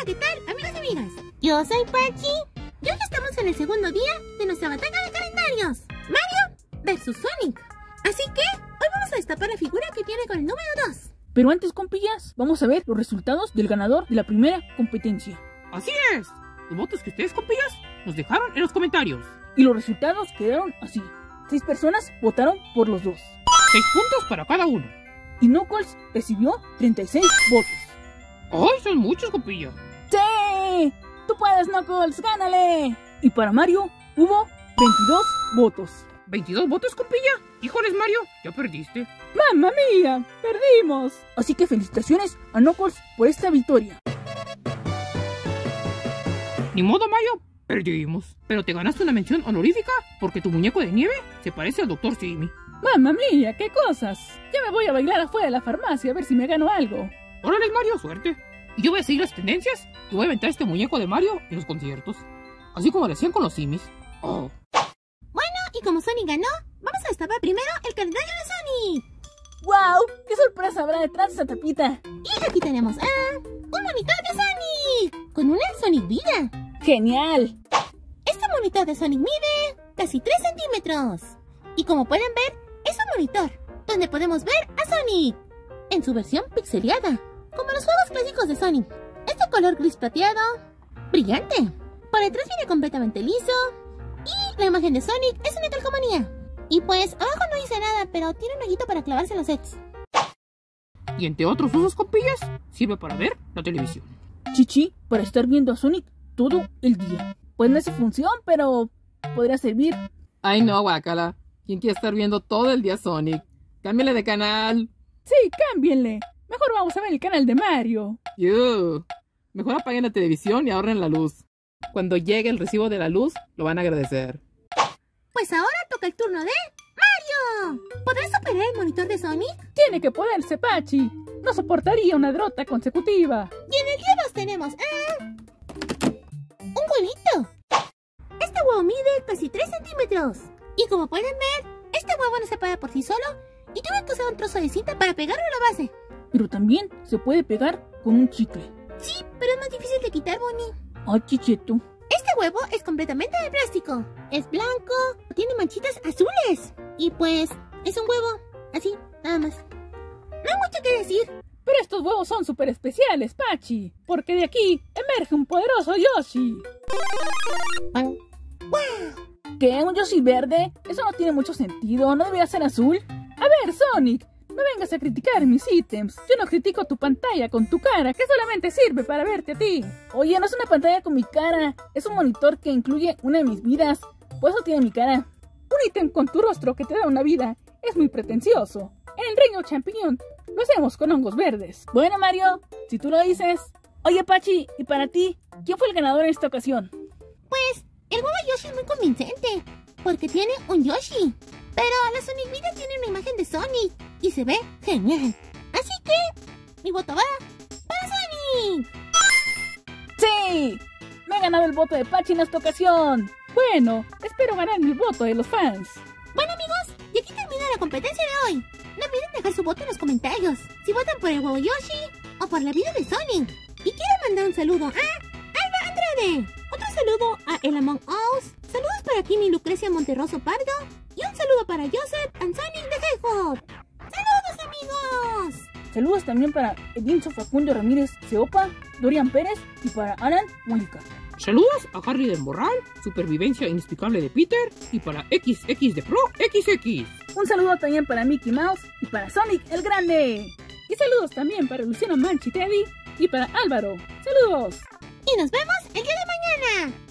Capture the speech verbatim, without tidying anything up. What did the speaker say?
¿qué tal, amigos y amigas? Yo soy Pachi y hoy estamos en el segundo día de nuestra batalla de calendarios, Mario versus Sonic. Así que hoy vamos a destapar la figura que tiene con el número dos. Pero antes, compillas, vamos a ver los resultados del ganador de la primera competencia. Así es, los votos que ustedes, compillas, nos dejaron en los comentarios. Y los resultados quedaron así. Seis personas votaron por los dos. Seis puntos para cada uno. Y Knuckles recibió treinta y seis votos. ¡Ay, son muchos, compillas! ¡Sí! ¡Tú puedes, Knuckles! ¡Gánale! Y para Mario hubo veintidós votos. ¿veintidós votos, compilla? Híjoles, Mario, ya perdiste. ¡Mamma mía! ¡Perdimos! Así que felicitaciones a Knuckles por esta victoria. Ni modo, Mario, perdimos. Pero te ganaste una mención honorífica porque tu muñeco de nieve se parece al doctor Simi. ¡Mamma mía! ¡Qué cosas! Ya me voy a bailar afuera de la farmacia a ver si me gano algo. Órale, Mario, suerte. Y yo voy a seguir las tendencias y voy a aventar este muñeco de Mario en los conciertos. Así como lo hacían con los Simis. Oh. Bueno, y como Sonic ganó, vamos a destapar primero el calendario de Sonic. ¡Wow! ¡Qué sorpresa habrá detrás de esa tapita! Y aquí tenemos a un monitor de Sonic con una Sonic Vida. ¡Genial! Este monitor de Sonic mide casi tres centímetros. Y como pueden ver, es un monitor donde podemos ver a Sonic en su versión pixeleada, como los juegos clásicos de Sonic. Este color gris plateado, brillante. Por detrás viene completamente liso. Y la imagen de Sonic es una calcomanía. Y pues abajo no dice nada, pero tiene un ojito para clavarse los sets. Y entre otros usos, compillas, sirve para ver la televisión. Chichi, para estar viendo a Sonic todo el día. Pues no es su función, pero podría servir. Ay no, guácala. ¿Quién quiere estar viendo todo el día Sonic? ¡Cámbiale de canal! Sí, cámbienle. Mejor vamos a ver el canal de Mario. Yuh. Mejor apaguen la televisión y ahorren la luz. Cuando llegue el recibo de la luz, lo van a agradecer. Pues ahora toca el turno de Mario. ¿Podrás superar el monitor de Sonic? Tiene que poderse, Pachi. No soportaría una derrota consecutiva. Y en el día dos tenemos a un huevito. Este huevo mide casi tres centímetros. Y como pueden ver, este huevo no se para por sí solo y tuve que usar un trozo de cinta para pegarlo a la base. Pero también se puede pegar con un chicle. Sí, pero es más difícil de quitar, Bonnie. Ay, chicheto. Este huevo es completamente de plástico. Es blanco, tiene manchitas azules. Y pues, es un huevo. Así, nada más. No hay mucho que decir. Pero estos huevos son súper especiales, Pachi. Porque de aquí emerge un poderoso Yoshi. ¡Wow! ¿Qué? ¿Un Yoshi verde? Eso no tiene mucho sentido. ¿No debería ser azul? A ver, Sonic, no vengas a criticar mis ítems. Yo no critico tu pantalla con tu cara, que solamente sirve para verte a ti. Oye, no es una pantalla con mi cara. Es un monitor que incluye una de mis vidas. Por eso tiene mi cara. Un ítem con tu rostro que te da una vida es muy pretencioso. En el reino champiñón lo hacemos con hongos verdes. Bueno, Mario, si tú lo dices. Oye, Pachi, y para ti, ¿quién fue el ganador en esta ocasión? Pues, el huevo Yoshi es muy convincente, porque tiene un Yoshi. Pero la Sonic Vida tiene una imagen de Sonic y se ve genial. Así que, mi voto va para Sonic. ¡Sí! Me he ganado el voto de Pachi en esta ocasión. Bueno, espero ganar el voto de los fans. Bueno, amigos, y aquí termina la competencia de hoy. No olviden dejar su voto en los comentarios, si votan por el huevo Yoshi o por la vida de Sonic. Y quiero mandar un saludo a Alba Andrade. Otro saludo a El Among Us. Saludos para Kimi Lucrecia Monterroso Pardo. Y un saludo para Joseph and Sonic the Hedgehog. ¡Saludos, amigos! Saludos también para Edinson Facundo Ramírez Seopa, Dorian Pérez y para Alan Mónica. Saludos a Harry del Morral, Supervivencia Inexplicable de Peter y para X X de Pro X X. Un saludo también para Mickey Mouse y para Sonic el Grande. Y saludos también para Luciano Manchi Teddy y para Álvaro. ¡Saludos! Y nos vemos el día de mañana.